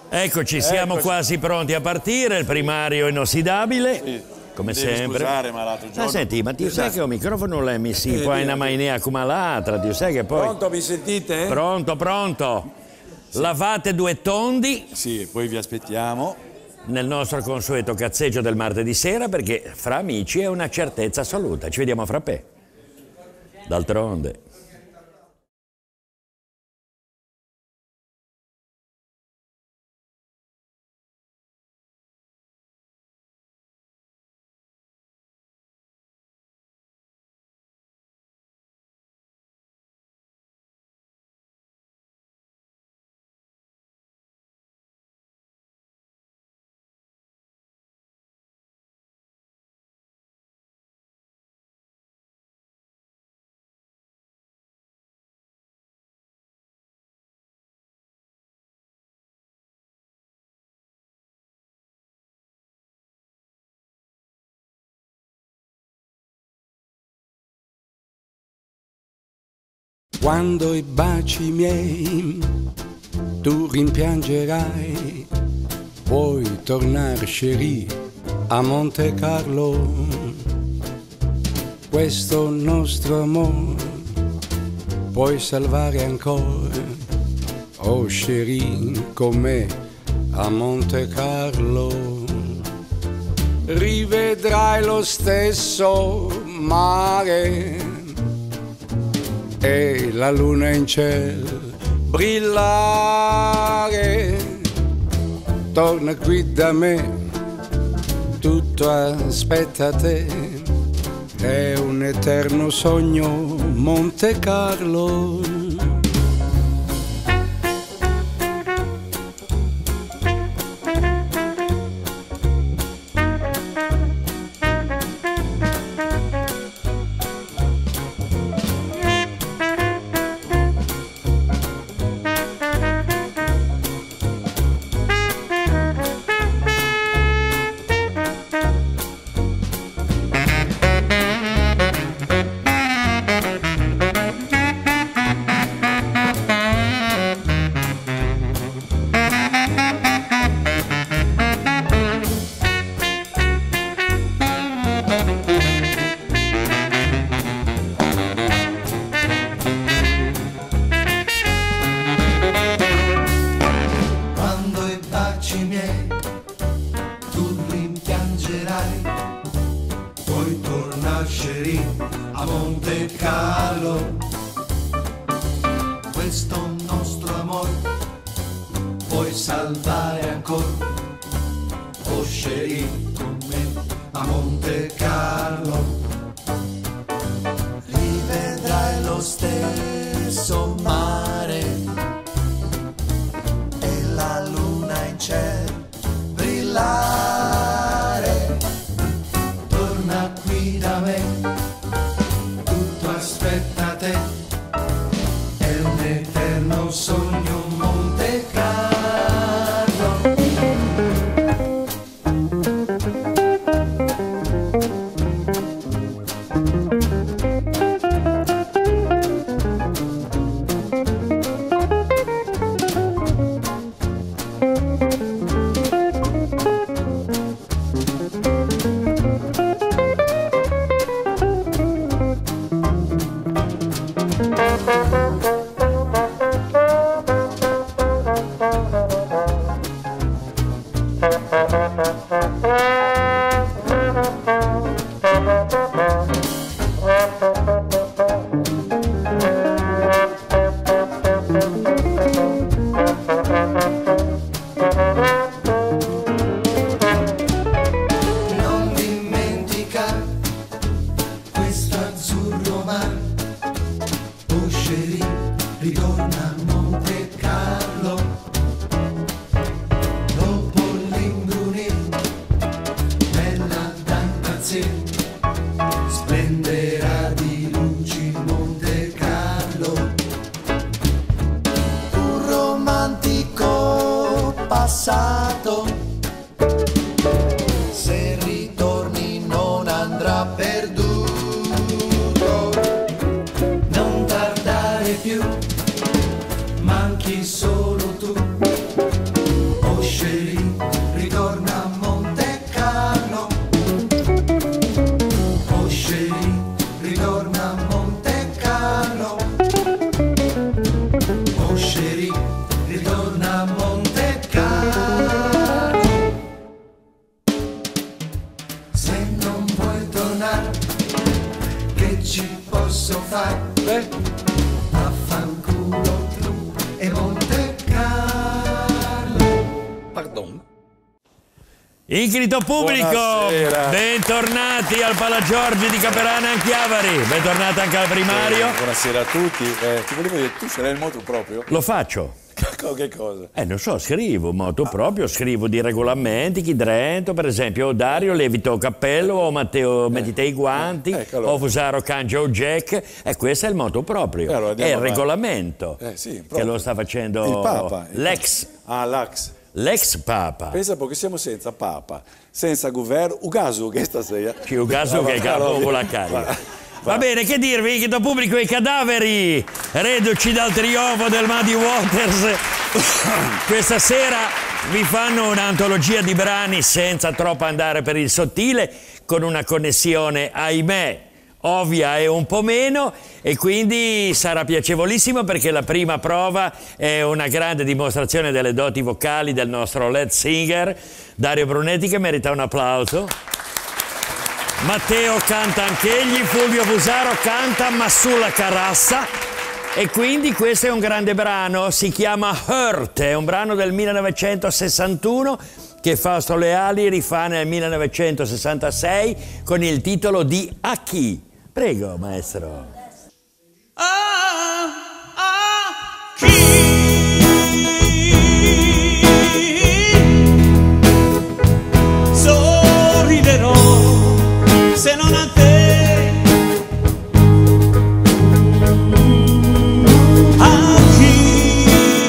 Eccoci, siamo quasi pronti a partire, il primario inossidabile, Sì. come Devi sempre. scusare, ma l'altro giorno... Senti, ma ti sai che un microfono l'è messi poi una mainea come l'altra, ti sai che poi... Pronto, mi sentite? Pronto, pronto. Lavate due tondi Sì, poi vi aspettiamo. nel nostro consueto cazzeggio del martedì sera, perché fra amici è una certezza assoluta. Ci vediamo fra pe. D'altronde. Quando i baci miei tu rimpiangerai, puoi tornare chérie a Monte Carlo. Questo nostro amore puoi salvare ancora, oh chérie, con me a Monte Carlo. Rivedrai lo stesso mare e la luna in cielo brillare. Torna qui da me, tutto aspetta te, è un eterno sogno Monte Carlo. Puoi tornare chérie a Monte Carlo. Questo nostro amore puoi salvare ancora, oh chérie, con me a Monte Carlo. Rivedrai lo stesso mare e la luna in cielo brillare. Torna qui da me, tutto aspetta te, è un eterno sogno Monte Carlo. Ritorna a Monte Carlo, dopo l'imbrunire, bella da impazzire, splenderà di luci Monte Carlo. Un romantico passato, se ritorni non andrà perduto, non tardare più. Manchi solo tu, oh posso fare. Affanculo tu e Monte Carlo. Pardon. Incrito pubblico, Buonasera. bentornati al Palagiorgi di Caperana in Chiavari, bentornati anche al primario. Buonasera a tutti. Ti volevo dire, tu sarai il moto proprio? Lo faccio. Che cosa? Non so, scrivo moto proprio, scrivo di regolamenti, chi drento, per esempio, Dario levito cappello, o Matteo mettite i guanti, allora. o Fusaro cangia Jack, e questo è il moto proprio, Allora, è andiamo il avanti. regolamento Sì, che proprio. lo sta facendo Il Papa. l'ex Papa. Pensa perché siamo senza Papa, senza governo, ugasu che stasera. Ci un caso che capo la carica. Va bene, che dirvi, inchito pubblico, i cadaveri reduci dal trionfo del Muddy Waters questa sera vi fanno un'antologia di brani senza troppo andare per il sottile, con una connessione, ahimè, ovvia e un po' meno, e quindi sarà piacevolissimo perché la prima prova è una grande dimostrazione delle doti vocali del nostro lead singer Dario Brunetti, che merita un applauso. Matteo canta anch'egli, Fulvio Fusaro canta ma sulla carassa, e quindi questo è un grande brano, si chiama Hurt, è un brano del 1961 che Fausto Leali rifà nel 1966 con il titolo di A chi? Prego, maestro. Sorriderò se non a te, a chi,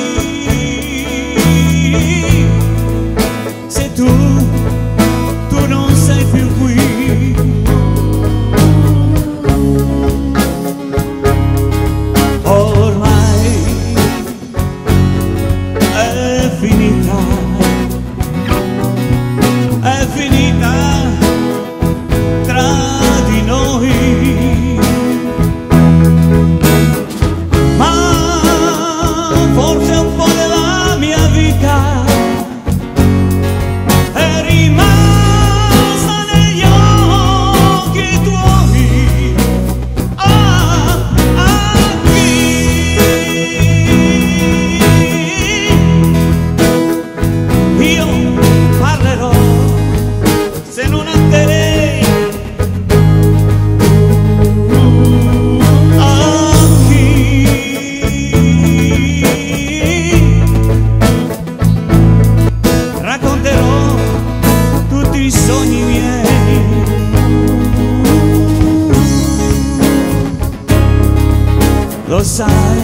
se tu non sei più qui, ormai è finita, è finita tra di noi, ma forse un po' della mia vita è rimasta negli occhi tuoi. Io parlerò se non a te. Racconterò tutti i sogni miei, lo sai,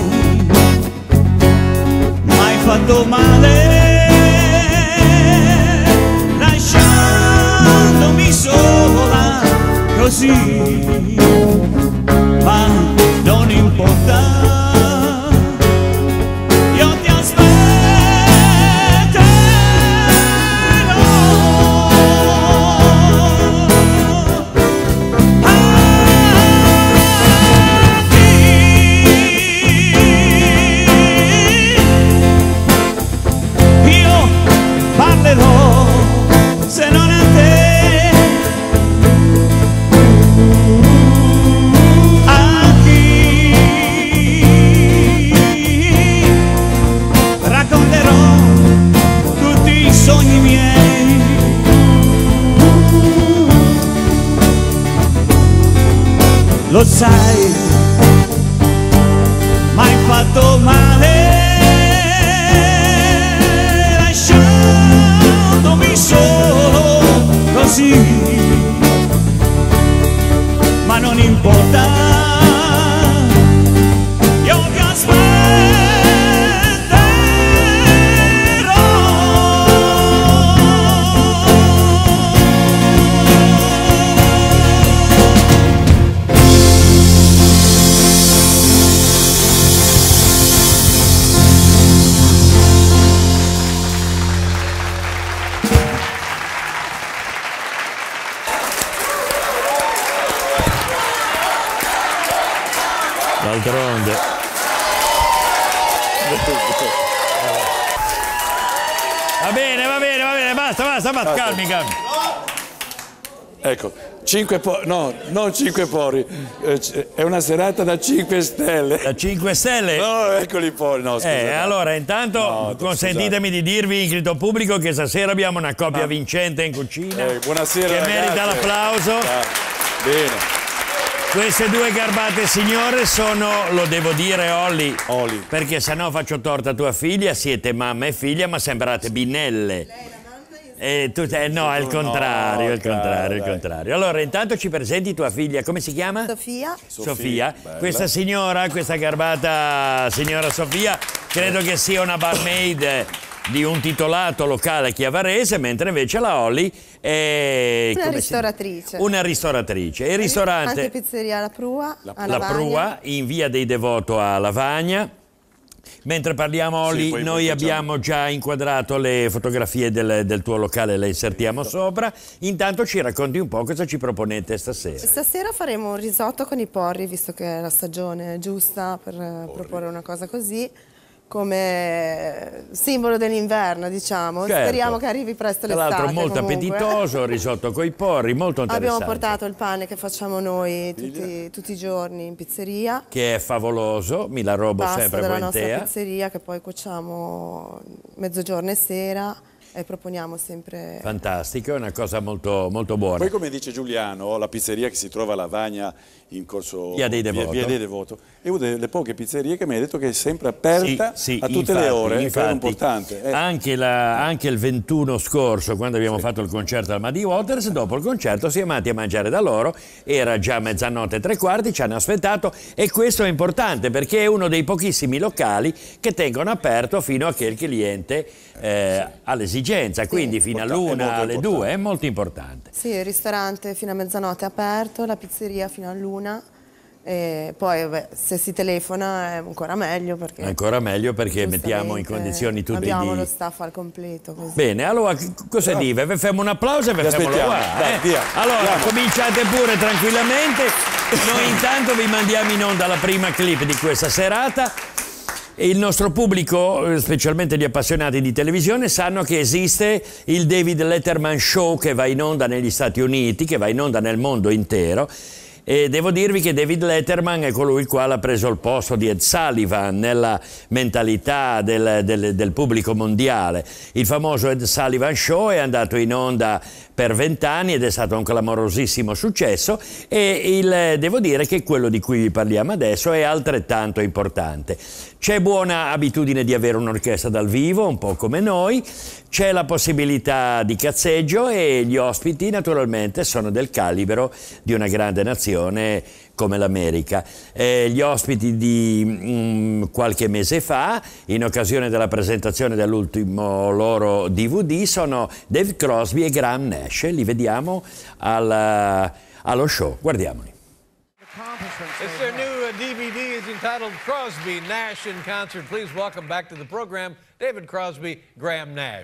m'hai fatto male, lasciandomi sola così, ma non importa. Io ti aspetterò io parlerò se non a te, a chi racconterò tutti i sogni miei, lo sai, m'hai fatto male, lasciandomi solo così, ma non importa, io ti D'altronde. Va bene, basta, calmi. Ecco, No, non 5 pori, è una serata da 5 stelle. Da 5 stelle? No, eccoli i pori, no, scusa. Allora, intanto No, consentitemi di dirvi, inclito pubblico, che stasera abbiamo una coppia vincente in cucina. Buonasera, che ragazzi. merita l'applauso. Bene. Queste due garbate signore sono, lo devo dire, Olli, perché sennò faccio torto a tua figlia, siete mamma e figlia, ma sembrate binelle. No, è il contrario, è il contrario, è il contrario. Allora, intanto ci presenti tua figlia, come si chiama? Sofia. Questa signora, questa garbata signora Sofia, credo che sia una barmaid di un titolato locale chiavarese, mentre invece la Olli è una ristoratrice. Il ristorante anche pizzeria La Prua, La Prua, in via dei Devoto a Lavagna. Mentre parliamo, Olli, noi abbiamo già inquadrato le fotografie del tuo locale, le insertiamo sopra. Intanto ci racconti un po' cosa ci proponete stasera. Stasera faremo un risotto con i porri, visto che è la stagione giusta per proporre una cosa così, come simbolo dell'inverno, diciamo. Certo. Speriamo che arrivi presto l'estate. Tra l'altro molto appetitoso, risotto coi porri, molto interessante. Abbiamo portato il pane che facciamo noi tutti i giorni in pizzeria. Che è favoloso, mi la robo sempre della volentieri. nostra pizzeria, che poi cuociamo mezzogiorno e sera e proponiamo sempre. Fantastico, è una cosa molto, molto buona. Poi, come dice Giuliano, la pizzeria che si trova a Lavagna in corso Via dei Devoto è una delle poche pizzerie che mi ha detto che è sempre aperta a tutte infatti, le ore, infatti, è importante. Anche il 21 scorso, quando abbiamo fatto il concerto al Muddy Waters, dopo il concerto siamo andati a mangiare da loro, era già mezzanotte e 3/4, ci hanno aspettato, e questo è importante perché è uno dei pochissimi locali che tengono aperto fino a che il cliente ha l'esigenza, quindi fino all'1, alle 2, è molto importante. Sì, il ristorante fino a mezzanotte è aperto, la pizzeria fino all'1. E poi se si telefona è ancora meglio perché mettiamo in condizioni tutti abbiamo lo staff al completo così. Bene, allora cosa dive? Vi facciamo un applauso e vi facciamo via. Allora cominciate pure tranquillamente. Noi intanto vi mandiamo in onda la prima clip di questa serata. Il nostro pubblico, specialmente gli appassionati di televisione, sanno che esiste il David Letterman Show, che va in onda negli Stati Uniti, che va in onda nel mondo intero. E devo dirvi che David Letterman è colui il quale ha preso il posto di Ed Sullivan nella mentalità del pubblico mondiale. Il famoso Ed Sullivan Show è andato in onda per 20 anni ed è stato un clamorosissimo successo, e devo dire che quello di cui vi parliamo adesso è altrettanto importante. C'è buona abitudine di avere un'orchestra dal vivo, un po' come noi, c'è la possibilità di cazzeggio e gli ospiti naturalmente sono del calibro di una grande nazione come l'America. Gli ospiti di qualche mese fa, in occasione della presentazione dell'ultimo loro DVD, sono David Crosby e Graham Nash. Li vediamo allo show, guardiamoli. It's their new DVD is entitled Crosby, Nash in Concert. Please welcome back to the program David Crosby, Graham Nash.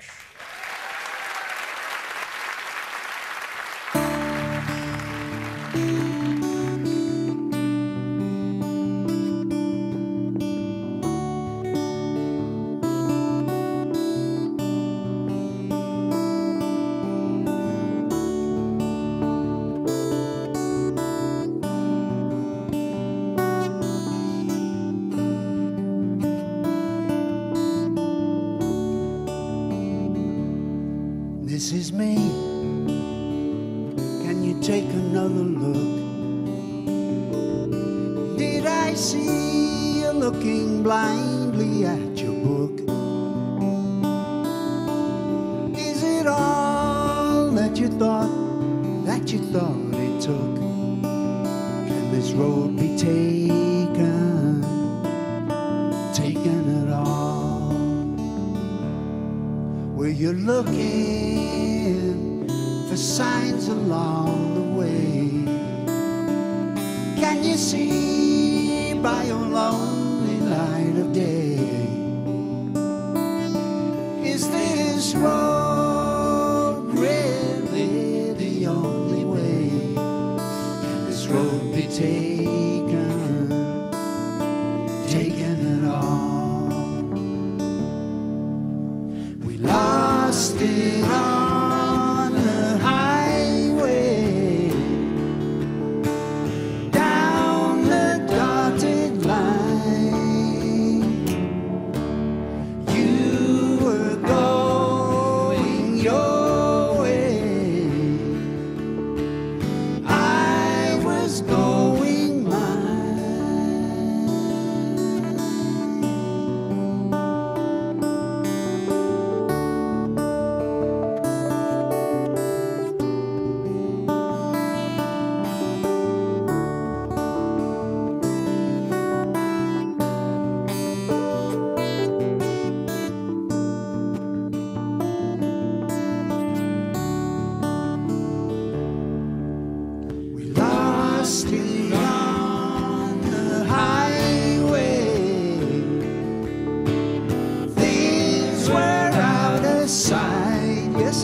This is me. Can you take another look? Did I see you looking blindly at your book? Is it all that you thought it took? Can this road be taken at all? Were you looking for signs along the way? Can you see by your lonely light of day? Is this road really the only way? Can this road be taken at all? We lost it on the highway.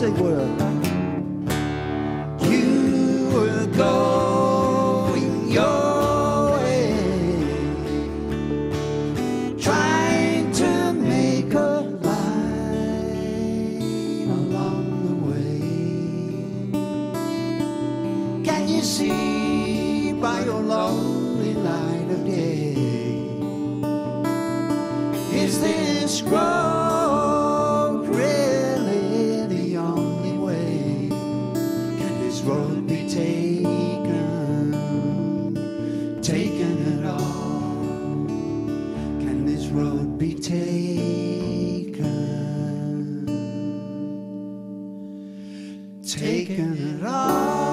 they were. You were going your way, trying to make a line along the way. Can you see by your lonely light of day? Is this road really the only way? Can this road be taken at all? Can this road be taken at all?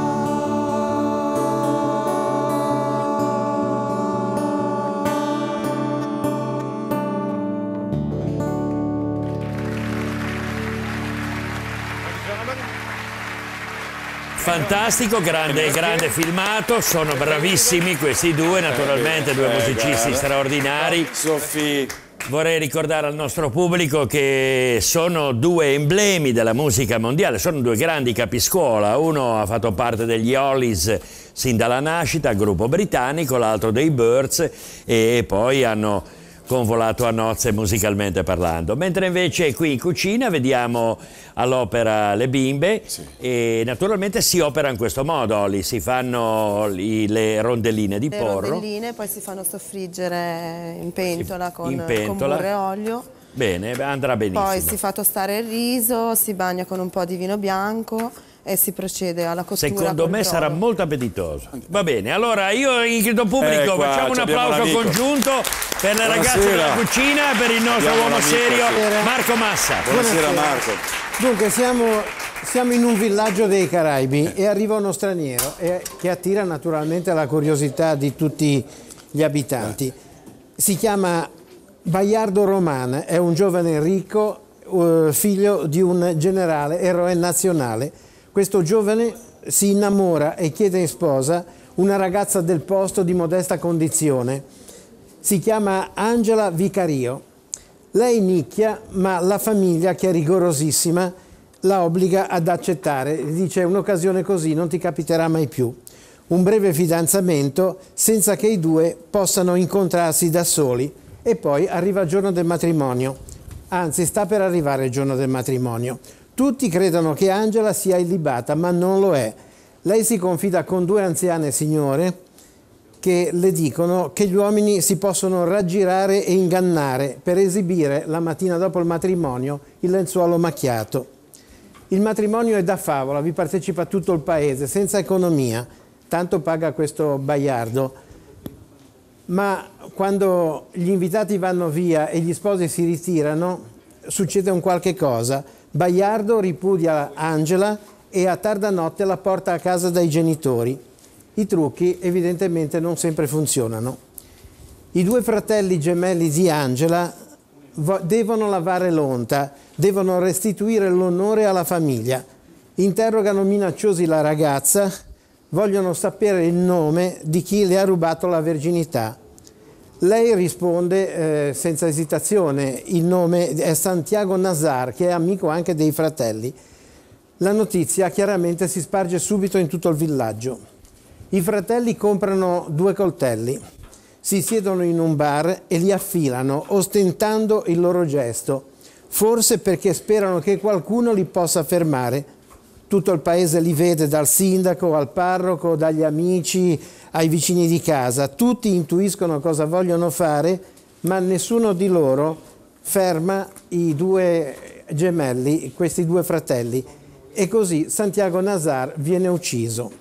Fantastico, grande filmato, sono bravissimi questi due, naturalmente due musicisti straordinari. Sophie. Vorrei ricordare al nostro pubblico che sono due emblemi della musica mondiale, sono due grandi capiscuola, uno ha fatto parte degli Hollies sin dalla nascita, gruppo britannico, l'altro dei Byrds, e poi hanno convolato a nozze musicalmente parlando. Mentre invece qui in cucina vediamo all'opera le bimbe, sì. E naturalmente si opera in questo modo, Olli, si fanno le rondelline di porro. Le rondelline poi si fanno soffriggere in pentola con burro e olio. Bene, andrà benissimo. Poi si fa tostare il riso, si bagna con un po' di vino bianco e si procede alla cottura. Secondo me sarà molto appetitoso. Va bene, allora io invito pubblico, facciamo un applauso congiunto per le ragazze della cucina, per il nostro uomo serio Marco Massa. Buonasera Marco. Dunque siamo in un villaggio dei Caraibi e arriva uno straniero che attira naturalmente la curiosità di tutti gli abitanti. Si chiama Bayardo Roman, è un giovane ricco, figlio di un generale, eroe nazionale. Questo giovane si innamora e chiede in sposa una ragazza del posto di modesta condizione. Si chiama Angela Vicario. Lei nicchia, ma la famiglia, che è rigorosissima, la obbliga ad accettare. Dice: un'occasione così non ti capiterà mai più. Un breve fidanzamento senza che i due possano incontrarsi da soli, e poi arriva il giorno del matrimonio. Anzi, sta per arrivare il giorno del matrimonio. Tutti credono che Angela sia illibata, ma non lo è. Lei si confida con due anziane signore che le dicono che gli uomini si possono raggirare e ingannare per esibire la mattina dopo il matrimonio il lenzuolo macchiato. Il matrimonio è da favola, vi partecipa tutto il paese, senza economia, tanto paga questo Bayardo. Ma quando gli invitati vanno via e gli sposi si ritirano, succede un qualche cosa. Bayardo ripudia Angela e a tarda notte la porta a casa dai genitori. I trucchi evidentemente non sempre funzionano. I due fratelli gemelli di Angela devono lavare l'onta, devono restituire l'onore alla famiglia. Interrogano minacciosi la ragazza, vogliono sapere il nome di chi le ha rubato la verginità. Lei risponde senza esitazione, il nome è Santiago Nazar, che è amico anche dei fratelli. La notizia chiaramente si sparge subito in tutto il villaggio. I fratelli comprano 2 coltelli, si siedono in un bar e li affilano, ostentando il loro gesto, forse perché sperano che qualcuno li possa fermare. Tutto il paese li vede, dal sindaco al parroco, dagli amici ai vicini di casa. Tutti intuiscono cosa vogliono fare, ma nessuno di loro ferma i 2 gemelli, questi 2 fratelli. E così Santiago Nazar viene ucciso.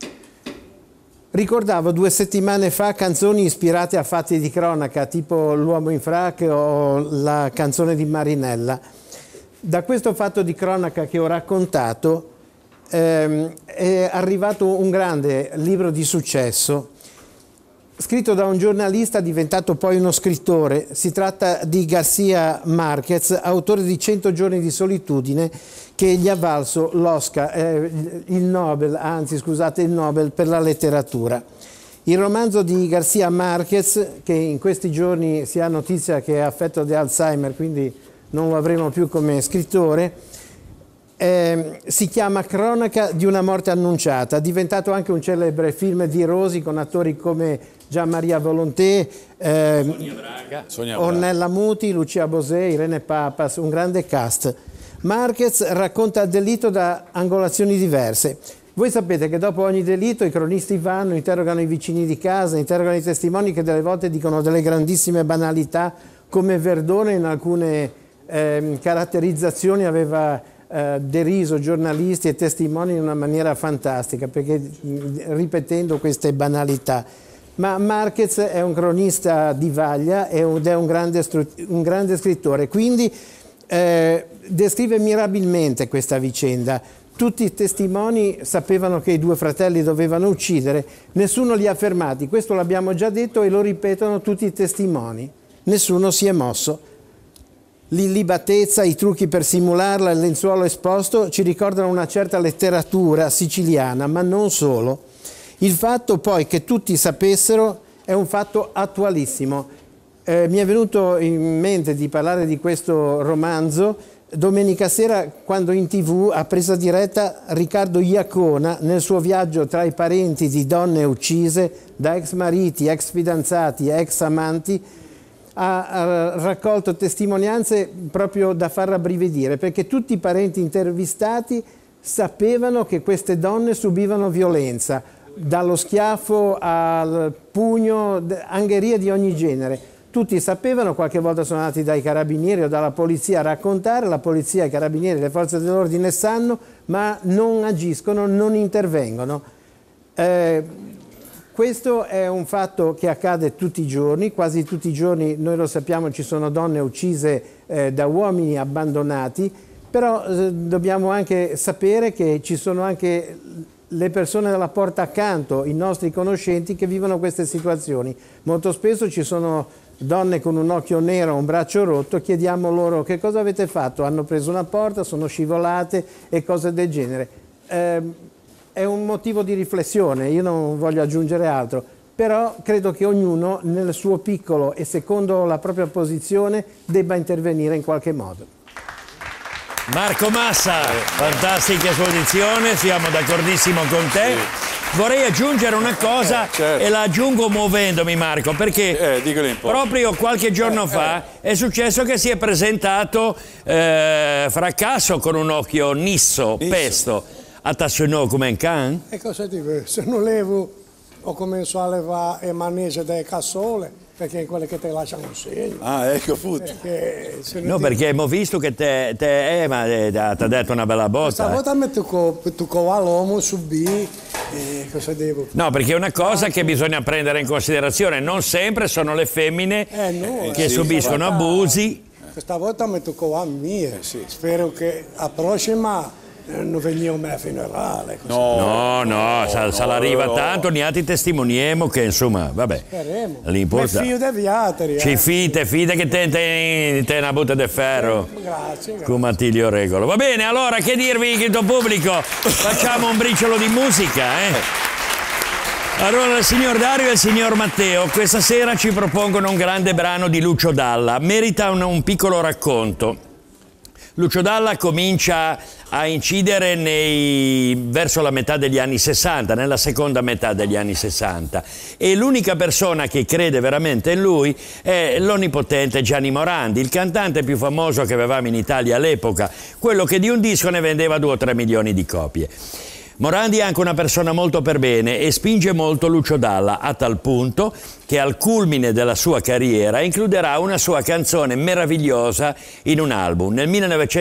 Ricordavo 2 settimane fa canzoni ispirate a fatti di cronaca, tipo L'uomo in frac o la canzone di Marinella. Da questo fatto di cronaca che ho raccontato è arrivato un grande libro di successo, scritto da un giornalista diventato poi uno scrittore. Si tratta di García Márquez, autore di 100 giorni di solitudine, che gli ha valso l'Oscar, il Nobel per la letteratura. Il romanzo di García Márquez, che in questi giorni si ha notizia che è affetto di Alzheimer, quindi non lo avremo più come scrittore, si chiama Cronaca di una morte annunciata, è diventato anche un celebre film di Rosi con attori come Gian Maria Volonté, Ornella Muti, Lucia Bosé, Irene Papas, un grande cast. Marquez racconta il delitto da angolazioni diverse. Voi sapete che dopo ogni delitto i cronisti vanno, interrogano i vicini di casa, interrogano i testimoni che delle volte dicono delle grandissime banalità, come Verdone in alcune caratterizzazioni aveva deriso giornalisti e testimoni in una maniera fantastica, perché ripetendo queste banalità. Ma Marquez è un cronista di vaglia ed è un grande scrittore, quindi descrive mirabilmente questa vicenda. Tutti i testimoni sapevano che i due fratelli dovevano uccidere, nessuno li ha fermati, questo l'abbiamo già detto e lo ripetono tutti i testimoni, nessuno si è mosso. L'illibatezza, i trucchi per simularla, il lenzuolo esposto ci ricordano una certa letteratura siciliana, ma non solo. Il fatto poi che tutti sapessero è un fatto attualissimo. Mi è venuto in mente di parlare di questo romanzo domenica sera quando in TV ha preso diretta Riccardo Iacona nel suo viaggio tra i parenti di donne uccise da ex mariti, ex fidanzati, ex amanti. Ha raccolto testimonianze proprio da far rabbrividire, perché tutti i parenti intervistati sapevano che queste donne subivano violenza, dallo schiaffo al pugno, angherie di ogni genere. Tutti sapevano, qualche volta sono andati dai carabinieri o dalla polizia a raccontare, la polizia, i carabinieri, le forze dell'ordine sanno, ma non agiscono, non intervengono. Questo è un fatto che accade tutti i giorni, quasi tutti i giorni, noi lo sappiamo, ci sono donne uccise da uomini abbandonati, però dobbiamo anche sapere che ci sono anche le persone dalla porta accanto, i nostri conoscenti che vivono queste situazioni. Molto spesso ci sono donne con un occhio nero, un braccio rotto, chiediamo loro che cosa avete fatto, hanno preso una porta, sono scivolate e cose del genere. È un motivo di riflessione, io non voglio aggiungere altro, però credo che ognuno nel suo piccolo e secondo la propria posizione debba intervenire in qualche modo. Marco Massa, fantastica esposizione, siamo d'accordissimo con te. Sì. Vorrei aggiungere una cosa e la aggiungo muovendomi, Marco, perché proprio qualche giorno fa è successo che si è presentato Fracasso con un occhio nisso, pesto. Attazionò come un can? E cosa dico? Se non levo ho cominciato a levare le manege delle cassole, perché è quelle che ti lasciano un segno. Ah, ecco, appunto. No, perché abbiamo visto che te ma ti ha detto una bella botta. Stavolta mi toccò all'uomo, subì, cosa devo? No, perché è una cosa che bisogna prendere in considerazione, non sempre sono le femmine che subiscono abusi. Questa volta mi toccò a me, spero che la prossima non venivo mai a funerale. No, se arriva tanto, niente testimoniamo che insomma, vabbè. L'importante. Mi fido degli altri. Ci fide che te una botta di ferro. Grazie. Come Attilio Regolo. Va bene, allora che dirvi, querido pubblico? Facciamo un briciolo di musica, Allora il signor Dario e il signor Matteo questa sera ci propongono un grande brano di Lucio Dalla. Merita un piccolo racconto. Lucio Dalla comincia a incidere verso la metà degli anni 60, nella seconda metà degli anni 60, e l'unica persona che crede veramente in lui è l'onnipotente Gianni Morandi, il cantante più famoso che avevamo in Italia all'epoca, quello che di un disco ne vendeva 2 o 3 milioni di copie. Morandi è anche una persona molto per bene e spinge molto Lucio Dalla, a tal punto che al culmine della sua carriera includerà una sua canzone meravigliosa in un album. Nel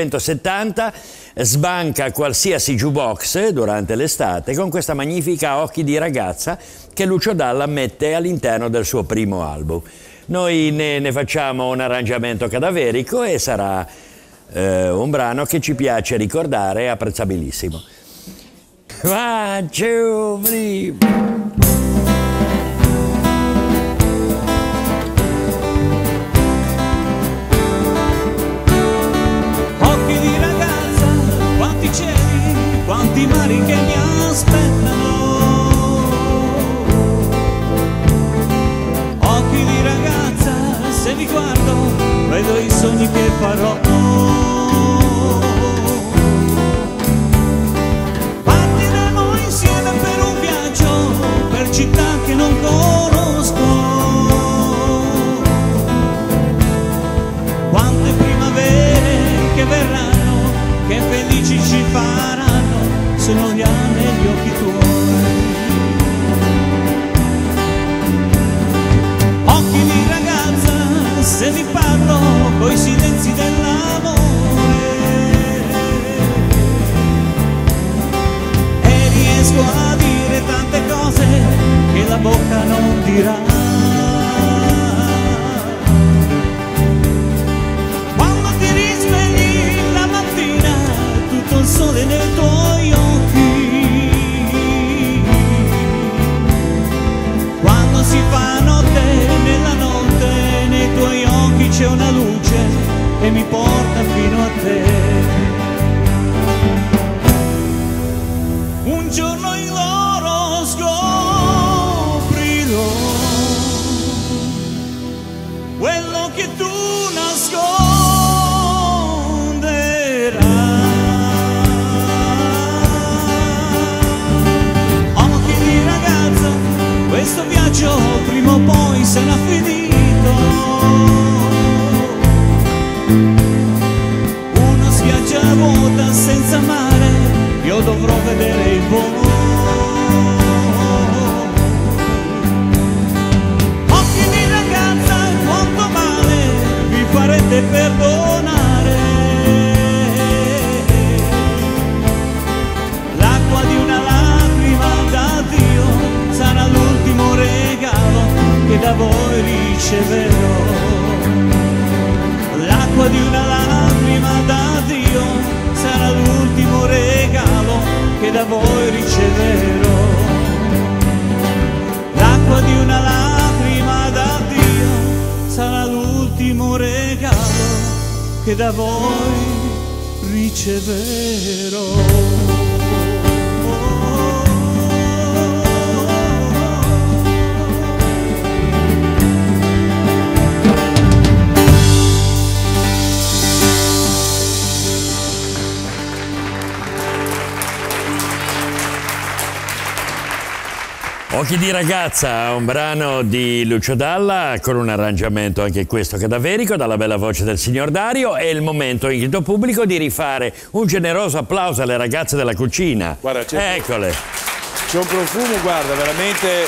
1970 sbanca qualsiasi jukebox durante l'estate con questa magnifica Occhi di ragazza che Lucio Dalla mette all'interno del suo primo album. Noi ne facciamo un arrangiamento cadaverico e sarà un brano che ci piace ricordare, è apprezzabilissimo. 1, 2, 3. Occhi di ragazza, quanti cieli, quanti mari che mi aspettano. Occhi di ragazza, se vi guardo, vedo i sogni che farò. c'è una luce che mi porta fino a te. Un giorno in loro scoprirò quello che tu nasconderai. Occhi di ragazza, questo viaggio prima o poi sarà finito. Una spiaggia vuota senza mare, io dovrò vedere il volo. Occhi di ragazza, quanto male vi farete perdonare. L'acqua di una lacrima d'addio sarà l'ultimo regalo che da voi riceverò. L'acqua di una lacrima d'addio sarà l'ultimo regalo che da voi riceverò. L'acqua di una lacrima d'addio sarà l'ultimo regalo che da voi riceverò. Occhi di ragazza, un brano di Lucio Dalla con un arrangiamento anche questo cadaverico dalla bella voce del signor Dario. È il momento in grido pubblico di rifare un generoso applauso alle ragazze della cucina. Guarda, eccole. C'è un profumo, guarda, veramente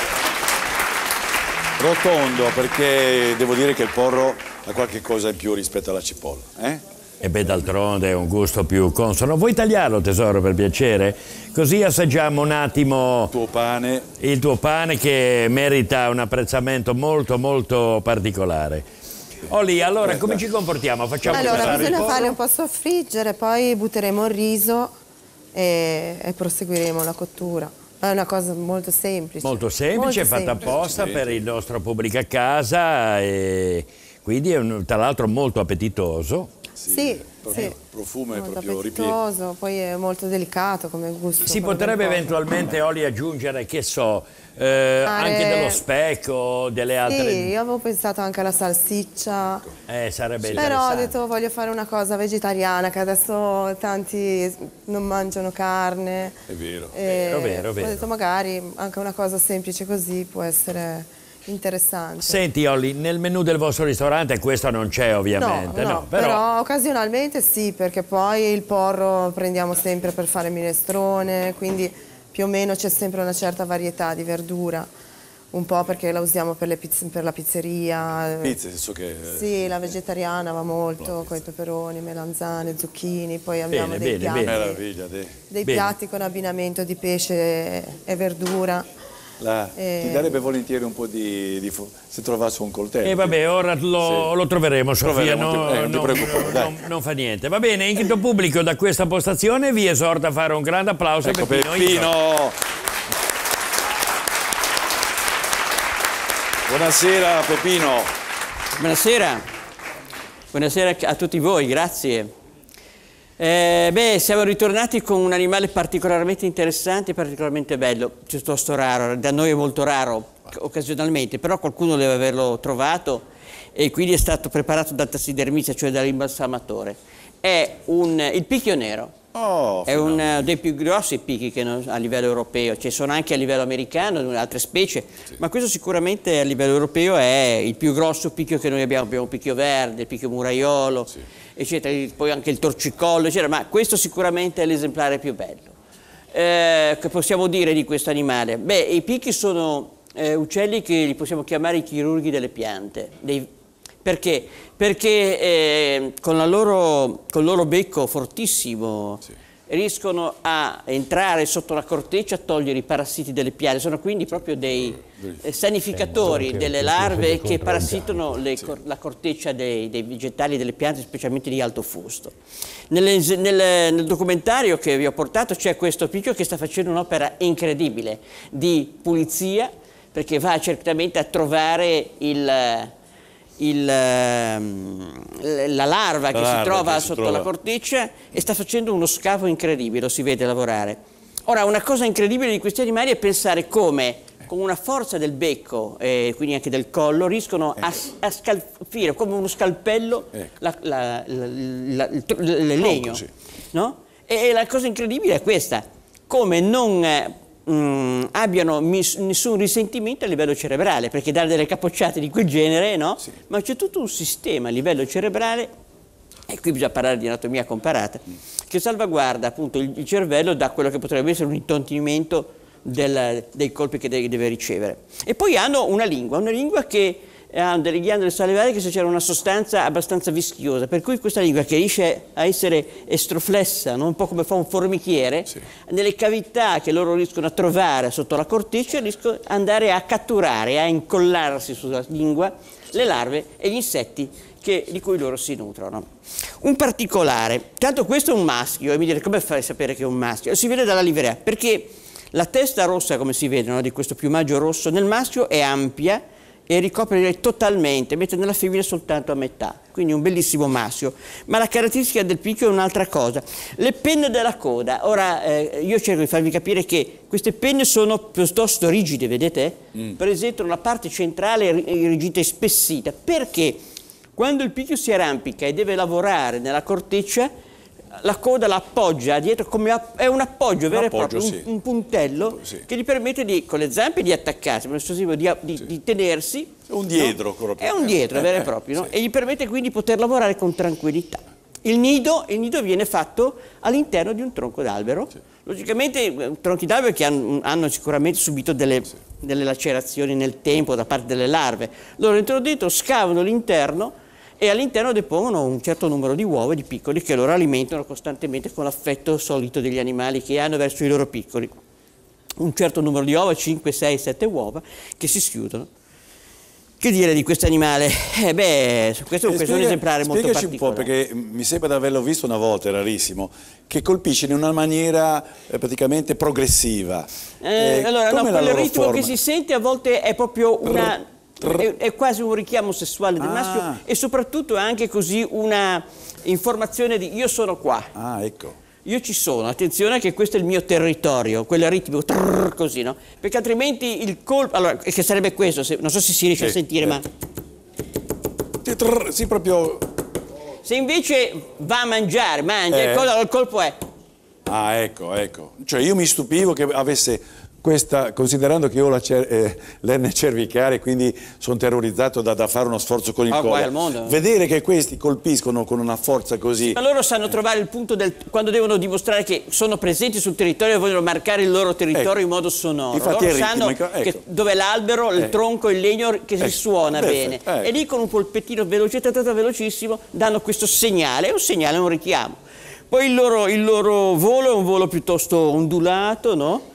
rotondo, perché devo dire che il porro ha qualche cosa in più rispetto alla cipolla, eh? E beh, d'altronde è un gusto più consono. Vuoi tagliarlo, tesoro, per piacere? Così assaggiamo un attimo il tuo pane che merita un apprezzamento molto molto particolare. Olli, allora come ci comportiamo? Facciamo allora, bisogna farli un po' soffriggere, poi butteremo il riso e proseguiremo la cottura. È una cosa molto semplice. Molto semplice, fatta apposta per il nostro pubblico a casa e quindi è tra l'altro molto appetitoso. Sì, il profumo è molto proprio appetitoso, poi è molto delicato come gusto. Si potrebbe eventualmente, Oli, aggiungere, che so, anche dello speck, delle altre... Sì, io avevo pensato anche alla salsiccia. Sarebbe interessante. Però ho detto voglio fare una cosa vegetariana, che adesso tanti non mangiano carne. È vero. Vero. Ho detto magari anche una cosa semplice così può essere interessante. Senti, Olli, nel menù del vostro ristorante questo non c'è ovviamente, no, però occasionalmente sì, perché poi il porro prendiamo sempre per fare minestrone, quindi più o meno c'è sempre una certa varietà di verdura, un po' perché la usiamo per la pizzeria. Pizza, nel senso che... Sì, la vegetariana va molto, con i peperoni, melanzane, zucchine, poi abbiamo dei piatti con abbinamento di pesce e verdura. Ti darebbe volentieri un po' se trovassi un coltello. E vabbè, ora lo troveremo, Sofia, non ti preoccupare, non fa niente. Va bene, in grido pubblico da questa postazione vi esorto a fare un grande applauso a Peppino. Buonasera Peppino. Buonasera. Buonasera a tutti voi, grazie. Siamo ritornati con un animale particolarmente interessante e particolarmente bello, piuttosto raro, da noi è molto raro occasionalmente, però qualcuno deve averlo trovato e quindi è stato preparato da tassidermista, cioè dall'imbalsamatore. È il picchio nero, è uno dei più grossi picchi a livello europeo, ci sono anche a livello americano, altre specie, ma questo sicuramente a livello europeo è il più grosso picchio che noi abbiamo il picchio verde, il picchio muraiolo, eccetera, poi anche il torcicollo, eccetera, ma questo sicuramente è l'esemplare più bello. Che possiamo dire di questo animale? I picchi sono uccelli che li possiamo chiamare i chirurghi delle piante. Perché? Perché con il loro becco fortissimo riescono a entrare sotto la corteccia, a togliere i parassiti delle piante, sono quindi proprio dei sanificatori delle larve che parassitano la corteccia dei vegetali e delle piante, specialmente di alto fusto. Nel documentario che vi ho portato c'è questo picchio che sta facendo un'opera incredibile di pulizia, perché va certamente a trovare la larva che si trova sotto la corteccia e sta facendo uno scavo incredibile, lo si vede lavorare. Ora, una cosa incredibile di questi animali è pensare come con una forza del becco e quindi anche del collo riescono a scalfire come uno scalpello il legno, no? E la cosa incredibile è questa, come non abbiano nessun risentimento a livello cerebrale, perché dare delle capocciate di quel genere, no? Sì. Ma c'è tutto un sistema a livello cerebrale, e qui bisogna parlare di anatomia comparata, che salvaguarda appunto il cervello da quello che potrebbe essere un intontimento dei colpi che deve ricevere. E poi hanno una lingua che ha delle ghiandole salivari che se c'era una sostanza abbastanza vischiosa, per cui questa lingua che riesce a essere estroflessa, no? Un po' come fa un formichiere, sì. Nelle cavità che loro riescono a trovare sotto la corteccia riescono ad andare a catturare, a incollarsi sulla lingua le larve e gli insetti di cui loro si nutrono. Un particolare, tanto questo è un maschio, e mi direte come fai a sapere che è un maschio? Si vede dalla livrea, perché la testa rossa, come si vede, no? Di questo piumaggio rosso, nel maschio è ampia e ricopre totalmente, mentre nella femmina soltanto a metà, quindi un bellissimo maschio. Ma la caratteristica del picchio è un'altra cosa. Le penne della coda, ora io cerco di farvi capire che queste penne sono piuttosto rigide, vedete? Presentano la parte centrale rigida e spessita, perché quando il picchio si arrampica e deve lavorare nella corteccia, la coda la appoggia dietro, è un appoggio vero e proprio, sì. un puntello, sì. Che gli permette con le zampe di attaccarsi, di tenersi. È un dietro, no? È un dietro vero e proprio, no? Sì. E gli permette quindi di poter lavorare con tranquillità. Il nido viene fatto all'interno di un tronco d'albero. Sì. Logicamente tronchi d'albero che hanno sicuramente subito delle lacerazioni nel tempo da parte delle larve. Loro entrano dentro, scavano l'interno e all'interno depongono un certo numero di uova di piccoli che loro alimentano costantemente con l'affetto solito degli animali che hanno verso i loro piccoli. Un certo numero di uova, 5, 6, 7 uova, che si schiudono. Che dire di questo animale? Questo è un esemplare molto particolare. Spiegaci un po', perché mi sembra di averlo visto una volta, è rarissimo, che colpisce in una maniera praticamente progressiva. Allora, no, quel ritmo che si sente a volte è proprio è quasi un richiamo sessuale del maschio e soprattutto è anche così una informazione di io sono qua. Ah, ecco. Io ci sono, attenzione che questo è il mio territorio, quello ritmico, così, no? Perché altrimenti il colpo, allora, che sarebbe questo, non so se si riesce a sentire, ma... Sì, proprio... Se invece va a mangiare, il colpo è... Ah, ecco. Cioè io mi stupivo che avesse questa, considerando che io ho l'erne cervicale, quindi sono terrorizzato da fare uno sforzo con il collo. Vedere che questi colpiscono con una forza così. Ma loro sanno trovare il punto quando devono dimostrare che sono presenti sul territorio e vogliono marcare il loro territorio in modo sonoro. Infatti loro sanno che dove è l'albero, il tronco, il legno che si suona bene. E lì con un polpettino veloce, velocissimo, danno questo segnale, un segnale, un richiamo. Poi il loro volo è un volo piuttosto ondulato, no?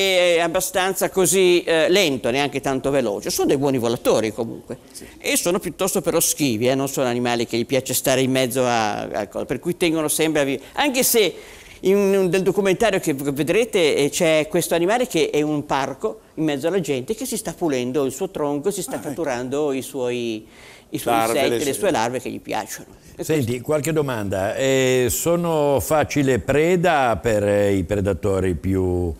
E abbastanza così lento, neanche tanto veloce. Sono dei buoni volatori comunque, sì. E sono piuttosto però schivi, non sono animali che gli piace stare in mezzo per cui tengono sempre a vivere. Anche se nel documentario che vedrete c'è questo animale che è un parco in mezzo alla gente che si sta pulendo il suo tronco, si sta catturando i suoi insetti, le sue larve che gli piacciono. Senti, qualche domanda. Sono facile preda per i predatori più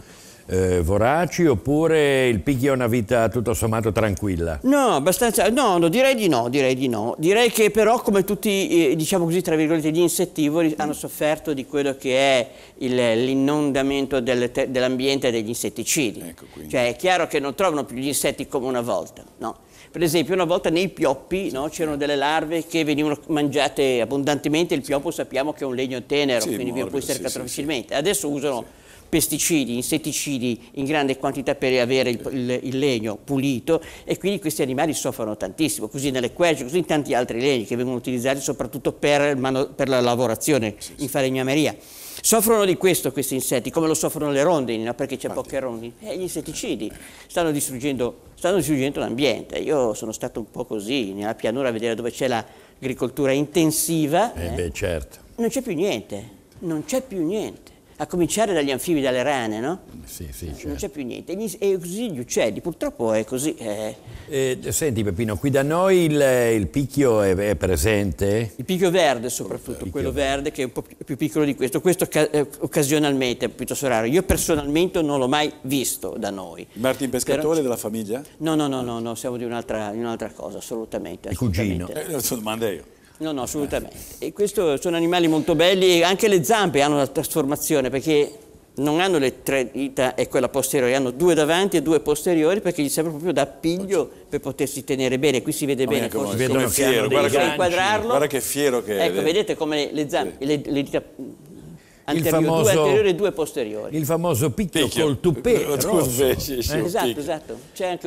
voraci, oppure il picchio è una vita tutto sommato tranquilla? No, abbastanza, no, direi di no. Direi che però come tutti, diciamo così, tra virgolette, gli insettivori hanno sofferto di quello che è l'inondamento dell'ambiente degli insetticidi. Ecco, cioè è chiaro che non trovano più gli insetti come una volta, no? Per esempio una volta nei pioppi, no, c'erano delle larve che venivano mangiate abbondantemente, il pioppo sappiamo che è un legno tenero, quindi può essere catturato facilmente. Adesso usano pesticidi, insetticidi in grande quantità per avere il legno pulito e quindi questi animali soffrono tantissimo, così nelle querce, così in tanti altri legni che vengono utilizzati soprattutto per la lavorazione in falegnameria. Soffrono di questo questi insetti, come lo soffrono le rondini, no? Perché c'è poche rondini. Gli insetticidi stanno distruggendo l'ambiente. Io sono stato un po' così, nella pianura a vedere dove c'è l'agricoltura intensiva. Certo. Non c'è più niente, a cominciare dagli anfibi, dalle rane, no? Sì, certo. Non c'è più niente. E così gli uccelli, purtroppo è così. Senti Peppino, qui da noi il picchio è presente? Il picchio verde soprattutto, quello verde che è un po' più piccolo di questo. Questo occasionalmente è piuttosto raro. Io personalmente non l'ho mai visto da noi. Martin Pescatore della famiglia? No, siamo di un'altra cosa, assolutamente. Il cugino? Domanda io. No, assolutamente. E questo sono animali molto belli e anche le zampe hanno una trasformazione perché non hanno le 3 dita e quella posteriore, hanno 2 davanti e 2 posteriori perché gli serve proprio da appiglio per potersi tenere bene. Qui si vede bene, forse si vede fiero, guarda che fiero che è. Ecco, vedete come le zampe, le dita anteriori, 2 anteriori e 2 posteriori. Il famoso picchio col tupè rosso. Esatto. C'è anche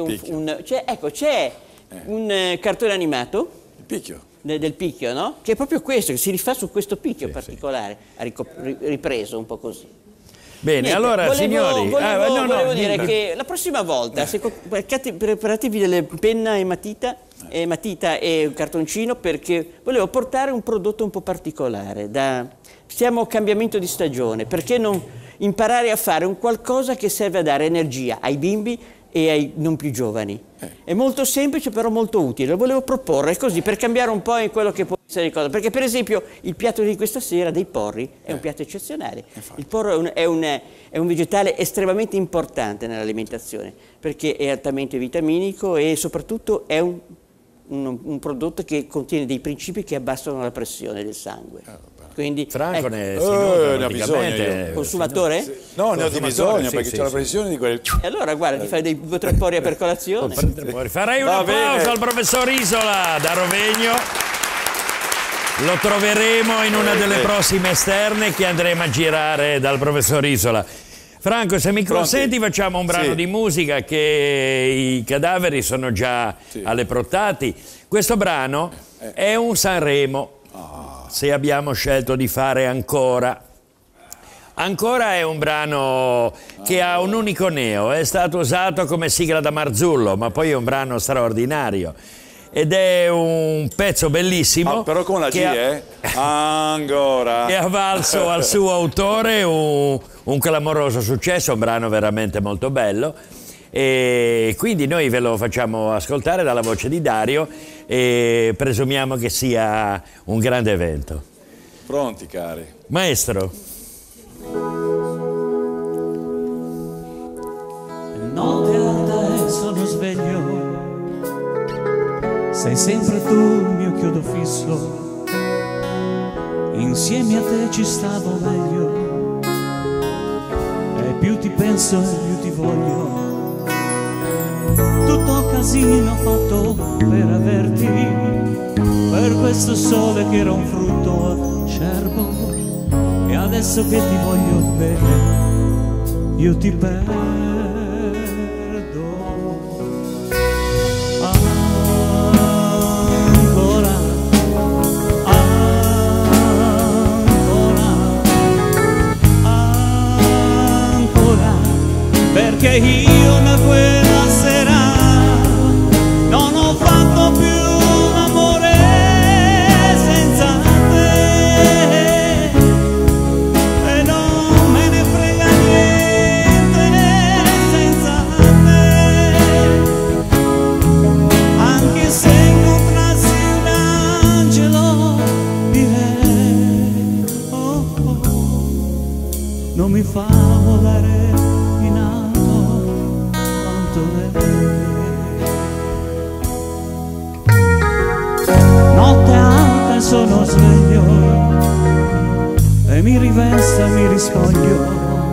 un cartone animato. Il picchio. Del picchio, no? Che è proprio questo, che si rifà su questo picchio particolare, ripreso un po' così. Bene, niente, allora signori... Volevo dire che la prossima volta, se preparatevi delle penna e matita e un cartoncino, perché volevo portare un prodotto un po' particolare. Siamo a cambiamento di stagione, perché non imparare a fare un qualcosa che serve a dare energia ai bimbi e ai non più giovani. È molto semplice però molto utile, lo volevo proporre così per cambiare un po' in quello che può essere il cosa, perché per esempio il piatto di questa sera dei porri è un piatto eccezionale. Il porro è un vegetale estremamente importante nell'alimentazione perché è altamente vitaminico e soprattutto è un prodotto che contiene dei principi che abbassano la pressione del sangue. Quindi, Franco ne ha bisogno. Consumatore? No, ne ho bisogno perché c'è la pressione di quel... E allora guarda, ti fai dei 2 o 3 porri a percolazione. Farei un applauso al professor Isola da Rovegno. Lo troveremo in una delle prossime esterne che andremo a girare dal professor Isola. Franco, se mi consenti facciamo un brano di musica che i cadaveri sono già alle protati. Questo brano è un Sanremo. Se abbiamo scelto di fare Ancora. Ancora è un brano che ha un unico neo, è stato usato come sigla da Marzullo, ma poi è un brano straordinario. Ed è un pezzo bellissimo. Però con la G, Ancora. Che ha valso al suo autore un clamoroso successo, un brano veramente molto bello. E quindi noi ve lo facciamo ascoltare dalla voce di Dario e presumiamo che sia un grande evento. Pronti, cari? Maestro. Notte alta e sono sveglio, sei sempre tu il mio chiodo fisso, insieme a te ci stavo meglio e più ti penso e più ti voglio. Tutto casino ho fatto per averti, per questo sole che era un frutto acerbo, e adesso che ti voglio bene io ti perdo. Ancora, ancora, perché io da quella sera non ho fatto più l'amore senza te e non me ne frega niente senza te, anche se incontrassi un angelo direi non mi fa volare in alto quanto lei. Notte alta sono sveglio e mi rivesta e mi rispoglio,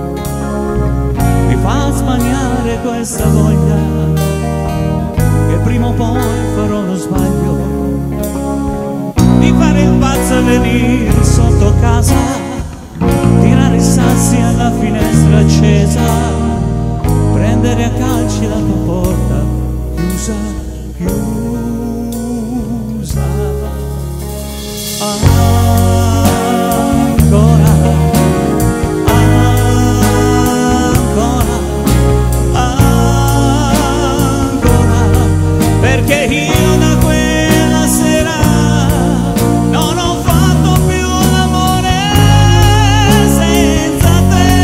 mi fa smaniare questa voglia che prima o poi farò lo sbaglio di fare il pazzo e venire sotto casa, tirare i sassi alla finestra accesa, prendere a calci la tua porta chiusa, chiusa. Ancora, ancora, perché io da quella sera non ho fatto più l'amore senza te.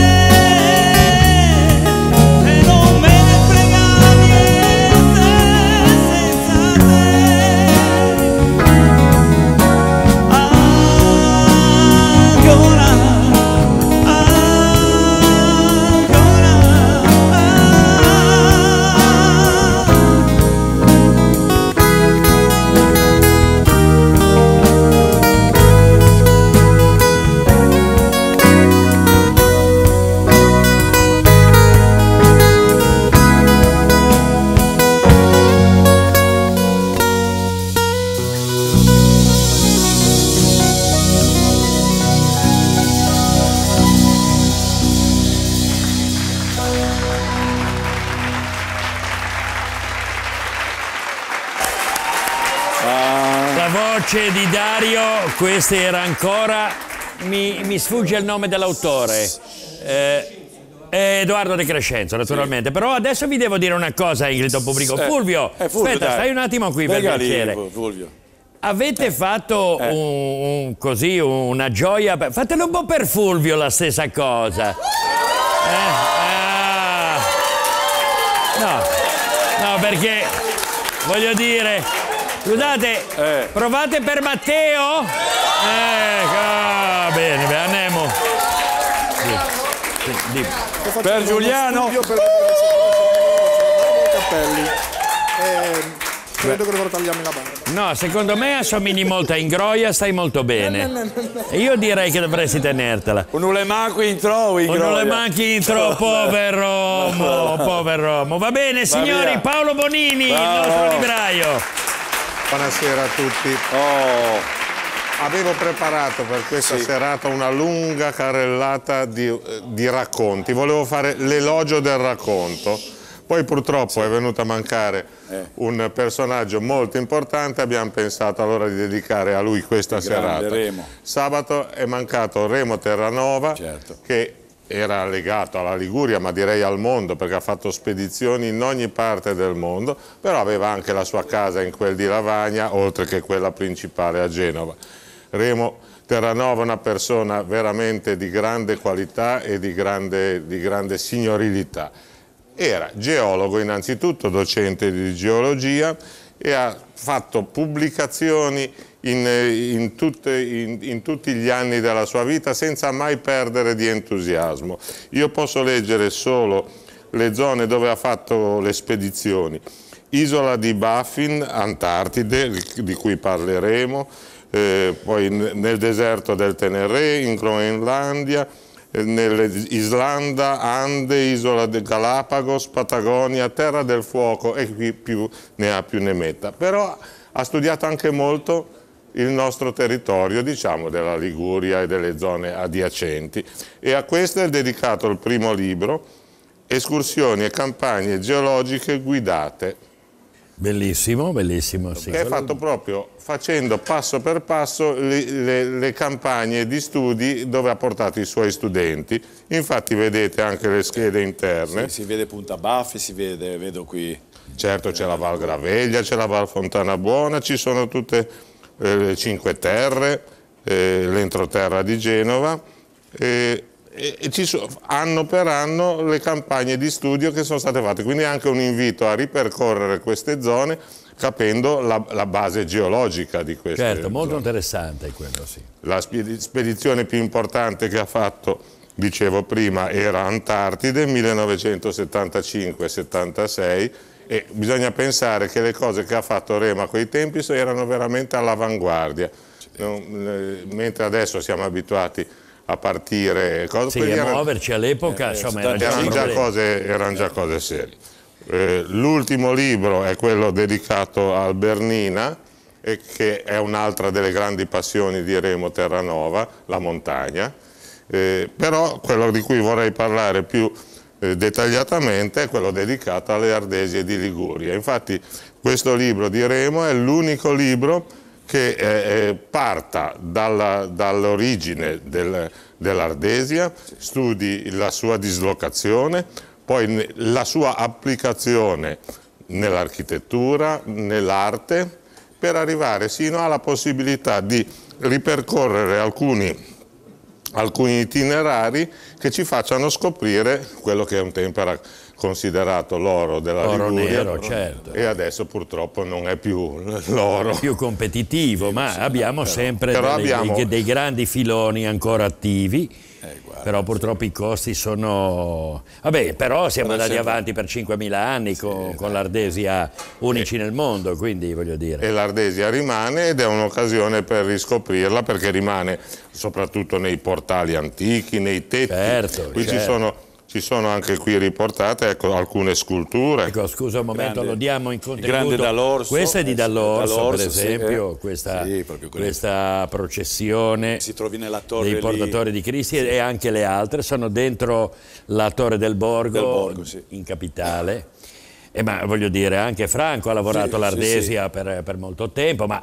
voce di Dario, questa era ancora, mi sfugge il nome dell'autore, Edoardo De Crescenzo naturalmente, però adesso vi devo dire una cosa, Ingrid, pubblico. Fulvio, aspetta, stai un attimo qui per piacere. Fulvio. Avete fatto così una gioia, fatelo un po' per Fulvio la stessa cosa. No, perché voglio dire, scusate, provate per Matteo? Bene, andiamo. Per Giuliano? Credo che dovrò tagliarmi la barba. No, secondo me assomigli molto a Ingroia, stai molto bene. E io direi che dovresti tenertela. Non le manchi in troppo, non le manchi in troppo, povero. Va bene, signori, Paolo Bonini, il nostro libraio. Buonasera a tutti. Avevo preparato per questa serata una lunga carrellata di racconti. Volevo fare l'elogio del racconto. Poi purtroppo è venuto a mancare un personaggio molto importante, abbiamo pensato allora di dedicare a lui questa serata. Remo. Sabato è mancato Remo Terranova, che era legato alla Liguria, ma direi al mondo, perché ha fatto spedizioni in ogni parte del mondo, però aveva anche la sua casa in quel di Lavagna, oltre che quella principale a Genova. Remo Terranova è una persona veramente di grande qualità e di grande signorilità. Era geologo innanzitutto, docente di geologia, e ha fatto pubblicazioni in tutti gli anni della sua vita senza mai perdere di entusiasmo. Io posso leggere solo le zone dove ha fatto le spedizioni. Isola di Baffin, Antartide, di cui parleremo, poi nel deserto del Teneré, in Groenlandia, nell'Islanda, Ande, Isola de Galapagos, Patagonia, Terra del Fuoco, e qui più ne ha più ne metta. Però ha studiato anche molto il nostro territorio, diciamo, della Liguria e delle zone adiacenti, e a questo è dedicato il primo libro, Escursioni e campagne geologiche guidate. Bellissimo, bellissimo. Sì. Che è fatto proprio facendo passo per passo le campagne di studi dove ha portato i suoi studenti. Infatti vedete anche le schede interne. Sì, si vede Punta Baffi, vedo qui. Certo, c'è la Val Graveglia, c'è la Val Fontana Buona, ci sono tutte le Cinque Terre, l'entroterra di Genova. E ci sono anno per anno le campagne di studio che sono state fatte, quindi è anche un invito a ripercorrere queste zone capendo la base geologica di queste zone. Certo, molto interessante quello, sì. La spedizione più importante che ha fatto, dicevo prima, era Antartide, 1975-76, e bisogna pensare che le cose che ha fatto Remo a quei tempi erano veramente all'avanguardia, mentre adesso siamo abituati a partire, sì, a muoverci all'epoca, insomma, erano già cose serie. L'ultimo libro è quello dedicato al Bernina, che è un'altra delle grandi passioni di Remo Terranova, la montagna, però quello di cui vorrei parlare più dettagliatamente è quello dedicato alle Ardesie di Liguria. Infatti questo libro di Remo è l'unico libro che parta dall'origine dell'Ardesia, studi la sua dislocazione, poi la sua applicazione nell'architettura, nell'arte, per arrivare sino alla possibilità di ripercorrere alcuni itinerari che ci facciano scoprire quello che un tempo era considerato l'oro della Liguria, nero, certo. E adesso purtroppo non è più l'oro. Più competitivo, ma abbiamo sempre dei grandi filoni ancora attivi, però purtroppo i costi sono... Vabbè, però siamo andati avanti per 5.000 anni con l'Ardesia, unici nel mondo, quindi voglio dire. E l'Ardesia rimane, ed è un'occasione per riscoprirla, perché rimane soprattutto nei portali antichi, nei tetti. Certo, qui ci sono anche qui riportate, ecco, alcune sculture. Ecco, scusa un momento, lo diamo in contributo. Grande Dall'Orso. Questa è di Dall'Orso, per esempio, questa processione si trovi nella torre dei portatori di Cristi, e anche le altre sono dentro la Torre del Borgo, in capitale. Ma voglio dire, anche Franco ha lavorato l'Ardesia per molto tempo, ma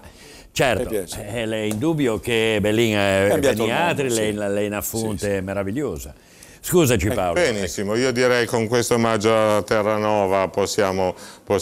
Certo, è indubbio che Bellin Veniatri, lei una fonte meravigliosa. Scusaci Paolo. Benissimo, io direi con questo omaggio a Terranova possiamo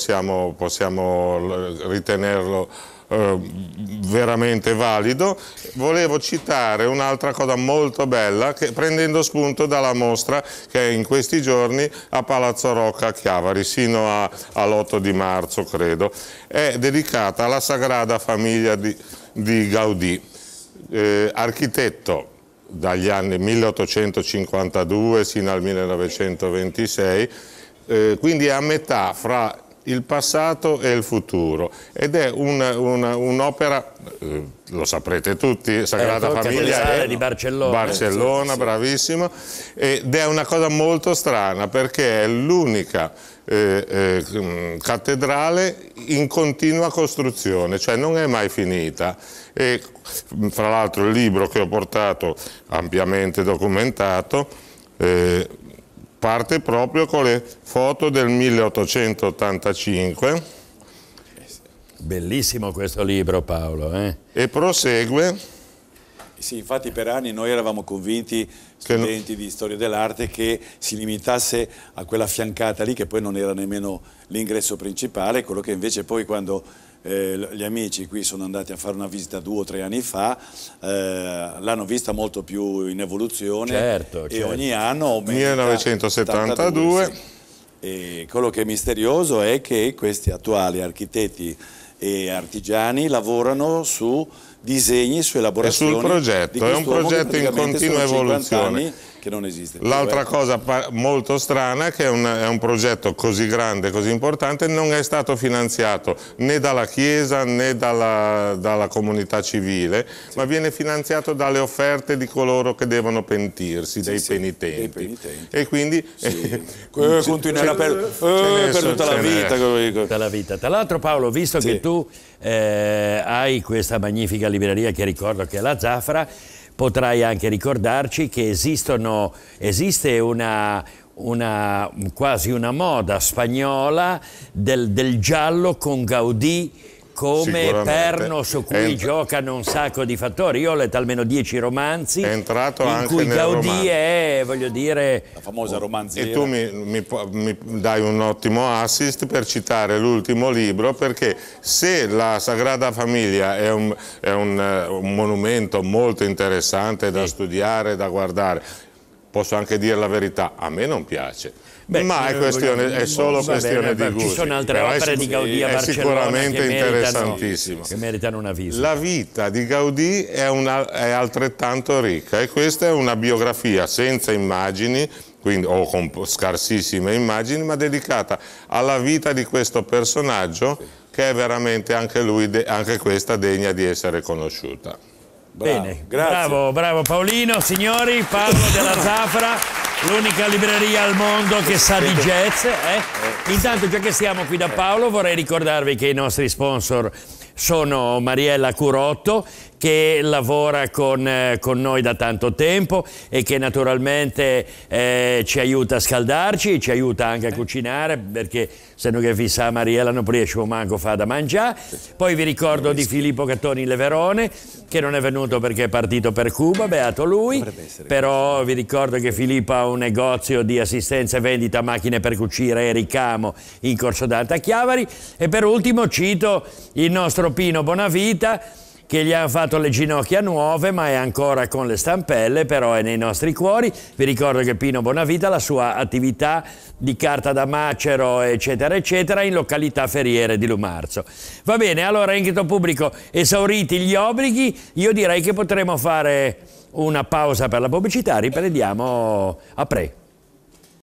ritenerlo veramente valido. Volevo citare un'altra cosa molto bella, prendendo spunto dalla mostra che è in questi giorni a Palazzo Rocca a Chiavari, sino all'8 di marzo credo. È dedicata alla Sagrada Famiglia di Gaudì, architetto dagli anni 1852 sino al 1926, quindi è a metà fra il passato e il futuro, ed è un'opera, lo saprete tutti, Sagrada Famiglia di Barcellona, bravissimo, ed è una cosa molto strana perché è l'unica cattedrale in continua costruzione, cioè non è mai finita. E fra l'altro il libro che ho portato, ampiamente documentato, parte proprio con le foto del 1885. Bellissimo questo libro, Paolo. E prosegue. Sì, infatti per anni noi eravamo convinti, studenti di storia dell'arte, che si limitasse a quella fiancata lì, che poi non era nemmeno l'ingresso principale, quello che invece poi quando gli amici qui sono andati a fare una visita 2 o 3 anni fa, l'hanno vista molto più in evoluzione, certo. E ogni anno aumenta. 1972. Sì. E quello che è misterioso è che questi attuali architetti e artigiani lavorano su disegni, su elaborazioni. E sul progetto, è un progetto in continua evoluzione. Che non esiste. L'altra cosa molto strana è che è un progetto così grande, così importante, non è stato finanziato né dalla Chiesa né dalla comunità civile, ma viene finanziato dalle offerte di coloro che devono pentirsi, dei penitenti. E quindi continuerà per tutta la vita. Tutta la vita. Tra l'altro Paolo, visto che tu hai questa magnifica libreria che ricordo che è la Zafra, potrai anche ricordarci che esiste quasi una moda spagnola del giallo con Gaudì come perno su cui giocano un sacco di fattori. Io ho letto almeno 10 romanzi in cui Gaudì è, voglio dire, la famosa romanziera. E tu mi dai un ottimo assist per citare l'ultimo libro, perché se la Sagrada Famiglia è un monumento molto interessante da studiare, da guardare, posso anche dire la verità, a me non piace. Ma è solo questione di gusto. Ci sono altre opere di Gaudì a Barcellona sicuramente interessantissimo. Che meritano una visita. La vita di Gaudì è altrettanto ricca, e questa è una biografia senza immagini, quindi, o con scarsissime immagini, ma dedicata alla vita di questo personaggio, che è veramente anche questa degna di essere conosciuta. Bene, bravo Paolino. Signori, Paolo della Zafra, l'unica libreria al mondo che sa di jazz. Intanto, già che siamo qui da Paolo, vorrei ricordarvi che i nostri sponsor sono Mariella Curotto, che lavora con noi da tanto tempo e che naturalmente ci aiuta a scaldarci, ci aiuta anche a cucinare, perché se non che vi sa Mariella non riesce manco a fare da mangiare. Poi vi ricordo di Filippo Gattoni Leverone, che non è venuto perché è partito per Cuba, beato lui, però vi ricordo che Filippo ha un negozio di assistenza e vendita macchine per cucire e ricamo in Corso Dante a Chiavari. E per ultimo cito il nostro Pino Bonavita, che gli ha fatto le ginocchia nuove, ma è ancora con le stampelle, però è nei nostri cuori. Vi ricordo che Pino Bonavita, la sua attività di carta da macero, eccetera, eccetera, in località Ferriere di Lumarzo. Va bene, allora, in grito pubblico, esauriti gli obblighi, io direi che potremo fare una pausa per la pubblicità, riprendiamo a pre.